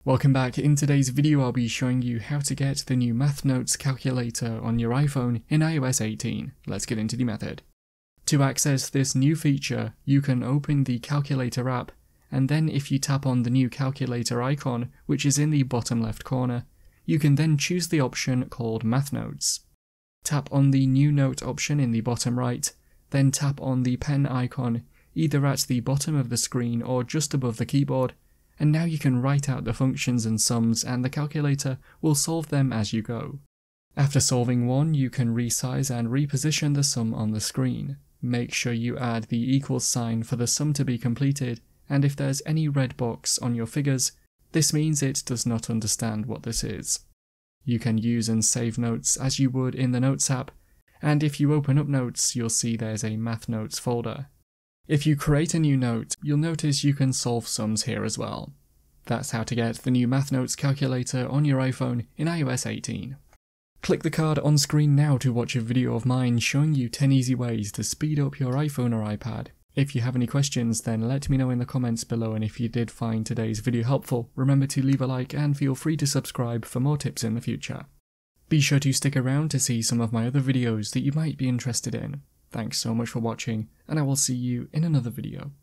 Welcome back. In today's video I'll be showing you how to get the new Math Notes calculator on your iPhone in iOS 18. Let's get into the method. To access this new feature, you can open the calculator app, and then if you tap on the new calculator icon, which is in the bottom left corner, you can then choose the option called Math Notes. Tap on the new note option in the bottom right, then tap on the pen icon either at the bottom of the screen or just above the keyboard, and now you can write out the functions and sums and the calculator will solve them as you go. After solving one, you can resize and reposition the sum on the screen. Make sure you add the equals sign for the sum to be completed, and if there's any red box on your figures, this means it does not understand what this is. You can use and save notes as you would in the Notes app, and if you open up Notes, you'll see there's a Math Notes folder. If you create a new note, you'll notice you can solve sums here as well. That's how to get the new Math Notes calculator on your iPhone in iOS 18. Click the card on screen now to watch a video of mine showing you 10 easy ways to speed up your iPhone or iPad. If you have any questions, then let me know in the comments below, and if you did find today's video helpful, remember to leave a like and feel free to subscribe for more tips in the future. Be sure to stick around to see some of my other videos that you might be interested in. Thanks so much for watching, and I will see you in another video.